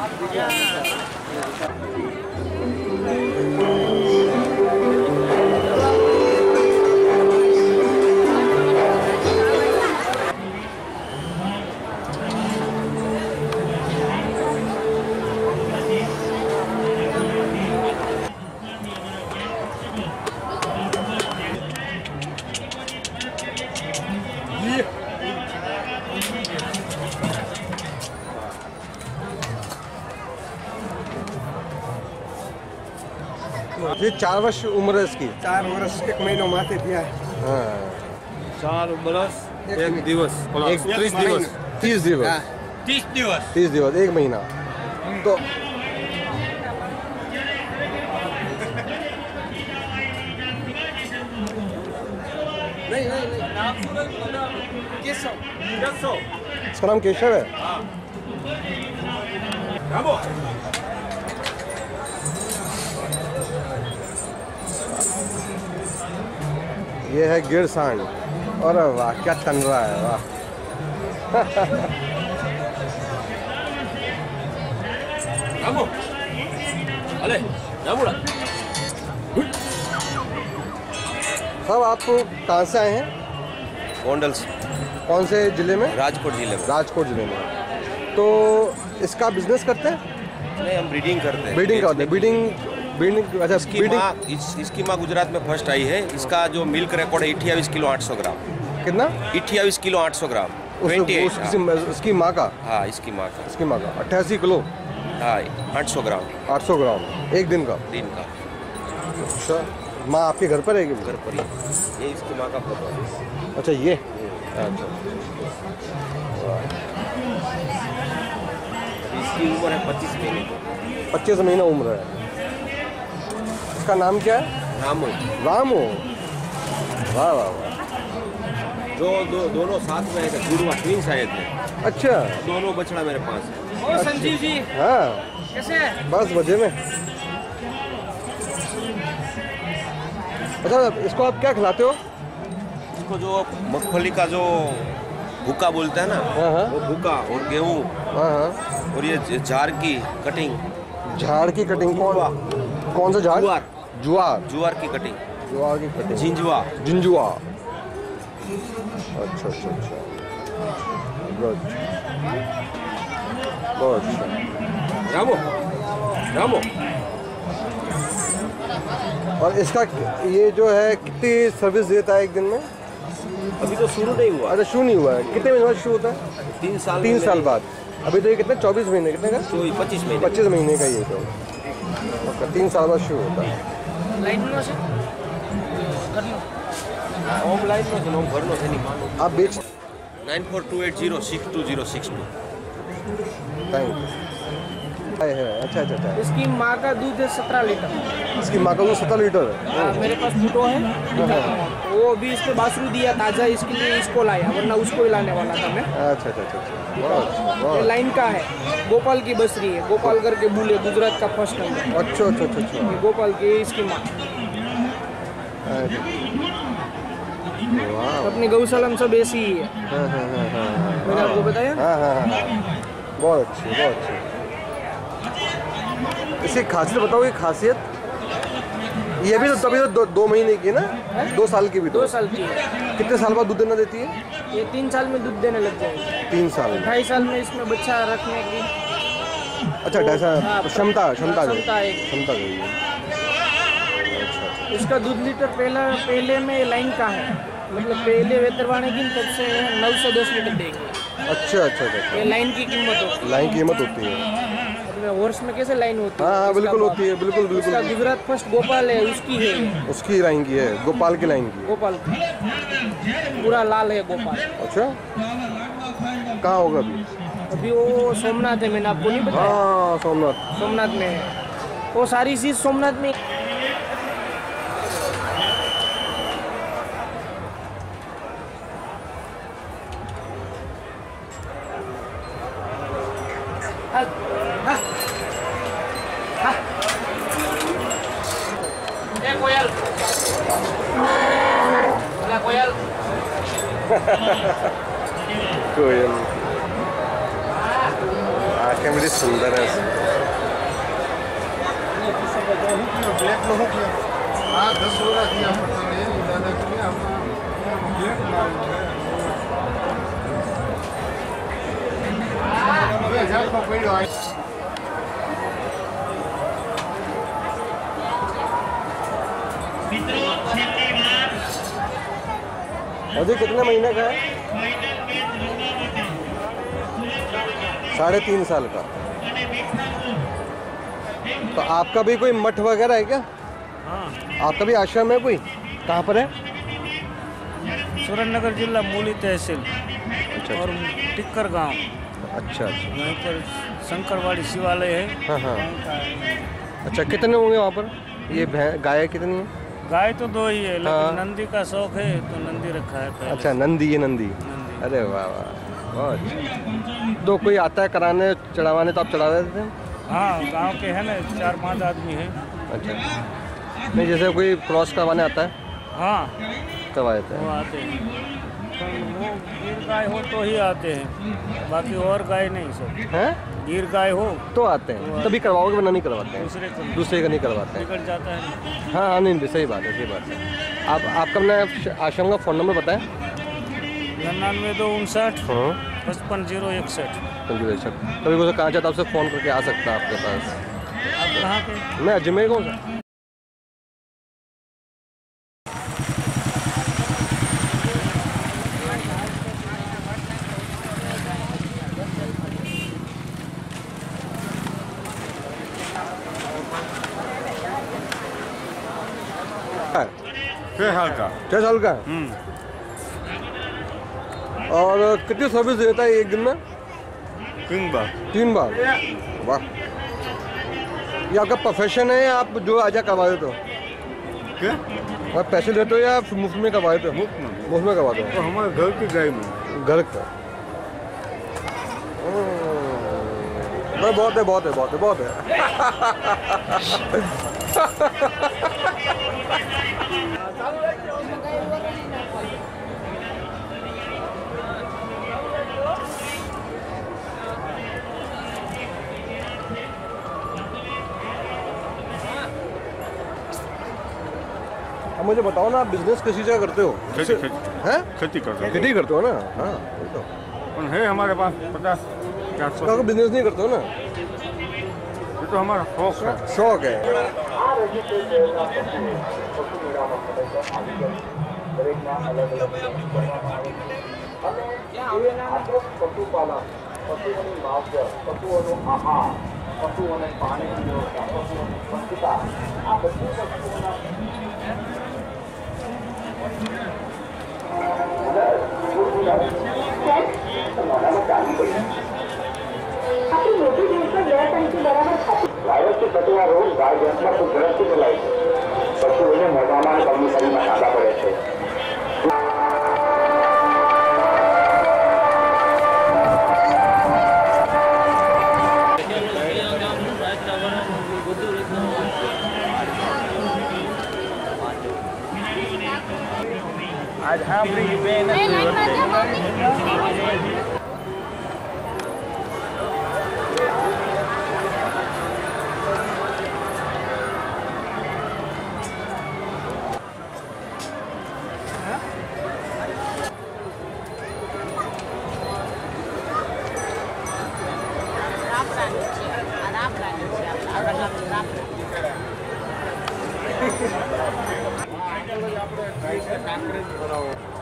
ये 4 वर्ष उम्र है इसकी। 4 वर्ष 1 महीनो माथे दिया। हाँ 4 वर्ष 1 दिवस 30 दिवस 30 दिवस 30 दिवस 30 दिवस 1 महीना। तो नहीं इसका नाम केशव है। ये है गिर सांड। और वाह क्या तन रहा है, वाह। साहब आप कहाँ से आए हैं? गोंडल से। कौन से जिले में? राजकोट जिले में। राजकोट जिले में। तो इसका बिजनेस करते हैं? नहीं, हम ब्रीडिंग करते हैं। ब्रीडिंग करते हैं। ब्रीडिंग अच्छा इसकी माँ गुजरात में फर्स्ट आई है। इसका जो मिल्क रिकॉर्ड है 28 किलो 800 ग्राम। कितना? 28 किलो 800 ग्राम। इसकी माँ का? हाँ इसकी माँ का। इसकी माँ का 88 किलो। हाँ 800 ग्राम। 800 ग्राम एक दिन का? दिन का। अच्छा, माँ आपके घर पर रहेगी? घर पर ही। ये इसकी माँ का फोटो है। अच्छा ये अच्छा। इसकी उम्र है 25 महीने। 25 महीना उम्र है। इसका नाम क्या है? रामू। रामू, वाह वाह वाह। दोनों साथ में है, जुड़वा ट्विंस आए थे। अच्छा, दोनों बछड़ा मेरे पास है। ओ संजीव जी, हाँ कैसे हैं? बस मजे में। अच्छा, इसको आप क्या खिलाते हो? इसको जो मूंगफली का जो भूका बोलते हैं ना, वो भूका और गेहूँ। हाँ। और ये झाड़ की कटिंग। झाड़ की कटिंग? कौन सा झाड़? ज्वार। ज्वार की कटिंग। ज्वार की कटिंग। झिंझुआ। झिंझुआ। अच्छा अच्छा अच्छा, गुड, बहुत अच्छा। रामो रामो। और इसका ये जो है कितनी सर्विस देता है एक दिन में? अभी तो शुरू नहीं हुआ। अच्छा शुरू नहीं हुआ है। कितने महीने बाद शुरू होता है? 3 साल। 3 साल बाद। अभी तो ये कितने 24 महीने? कितने का? 25 महीने। 25 महीने का ये तो 3 साल बाद शुरू होता है। ऑनलाइन में जो घर से निकालो। आप बेच 9428062062। Thank you. है अच्छा अच्छा अच्छा। इसकी माँ का दूध है 17 लीटर। इसकी माँ का दूध 17 लीटर है। मेरे पास फोटो है। वो भी इस पे बासरू दिया ताजा, इसके लिए इसको लाया, वरना उसको ही लाने वाला था मैं। अच्छा अच्छा अच्छा, बहुत अच्छा। ये लाइन का है, गोपाल की बसरी है। गोपाल करके बोले, गुजरात का फर्स्ट नंबर। अच्छा अच्छा अच्छा अच्छा। ये गोपाल की, इसकी माँ। अपनी गौशाला में सब ऐसी ही है। मैंने आपको बताया। बहुत अच्छी, बहुत अच्छी। इसकी खासियत बताओ। ये खासियत ये भी तो तभी तो 2 महीने की ना? 2 साल की भी? 2 साल की है। कितने साल बाद दूध देना देती है? ये 3 साल में दूध देने लग जाएगी। 3 साल में? 2.5 साल में इसमें बच्चा रखने की अच्छा ऐसा क्षमता क्षमता है। क्षमता गई है। अच्छा। इसका दूध लीटर पहले में लाइन का है, मतलब पहले वेतरवाने की तब से 9 से 10 लीटर देंगे। अच्छा अच्छा अच्छा। ये लाइन की कीमत होती है। लाइन कीमत होती है। हॉर्स में कैसे लाइन होती है? हाँ बिल्कुल होती है, बिल्कुल बिल्कुल। इसका गुजरात फर्स्ट गोपाल है, उसकी है। उसकी लाइन की है, गोपाल की लाइन की। गोपाल की पूरा लाल है गोपाल। अच्छा, कहाँ होगा अभी? अभी वो सोमनाथ है, मैंने आपको नहीं बताया? हाँ सोमनाथ में है वो सारी चीज सोमनाथ में। कोयल कोयल कोयल आंखें કેમેરી સુંદર હે બ્લેક નો હું આ 10 વર્ષ થી આપણે દાદા કે આપણે બ્લેક નામ હવે જાત કો પડ્યો अभी कितने महीने का है? 3.5 साल का। तो आपका भी कोई मठ वगैरह है क्या? हाँ, आपका भी आश्रम है कोई? कहाँ पर है? सुरेंद्र नगर जिला मूली तहसील और टिक्कर गांव। अच्छा अच्छा। वहीं पर शंकरवाड़ी शिवालय है। हाँ हाँ। अच्छा, कितने होंगे वहाँ पर? ये गाय कितनी है? गाय तो 2 ही है, लेकिन हाँ। नंदी का शौक है तो नंदी रखा है पहले। अच्छा, नंदी, ये नंदी। अरे वाह वाह, बहुत अच्छा। तो कोई आता है कराने चढ़ावाने तो आप चढ़ा देते हैं? हाँ, गांव के है ना 4-5 आदमी है। अच्छा, नहीं जैसे कोई क्रॉस करवाने आता है हाँ, करवा देते वो हैं? आते हैं। तो वो गिर गाय हो तो ही आते हैं, बाकी और गाय नहीं सब। हैं? गिर गाय हो तो आते हैं, तभी करवाओगे वरना नहीं करवाते हैं? दूसरे का नहीं करवाते हैं। निकल जाता है। हाँ हाँ, नहीं सही बात है, सही बात है। आप आपका अपना आश्रम का फ़ोन नंबर बताएं। 99-259 हाँ 55-061। कभी कोई कहाँ चाहता आपसे फ़ोन करके आ सकता है आपके पास? आप कहाँ के? मैं अजमेर कौन सा? साल का 6 साल का है। और कितनी सर्विस देता है एक दिन में? 3 बार। 3 बार? वाह, ये आपका प्रोफेशन है या आप जो आजा करवा देते हो? क्या? आप पैसे लेते हो या मुफ्त में करवा देते हो? मुफ्त में। मुफ्त में करवा दो। तो हमारे घर की गाय में घर का? बहुत है, बहुत है, बहुत है, बहुत है। अब मुझे बताओ ना, आप बिजनेस किसी जगह करते हो? खेती हैं? खेती करते हैं। खेती करते हो ना? हाँ, वही तो। है हमारे पास 50-400। तो बिजनेस नहीं करते हो ना? ये तो हमारा शौक है। शौक है। વાયરસથી થતો આ રોગ ગાય ભેંસમાં ખૂબ ઝડપથી ફેલાય છે. પશુઓને મોઢામાં અને પગની શરીરમાં સાંધા પડે છે. आज આપણી બેન આપણે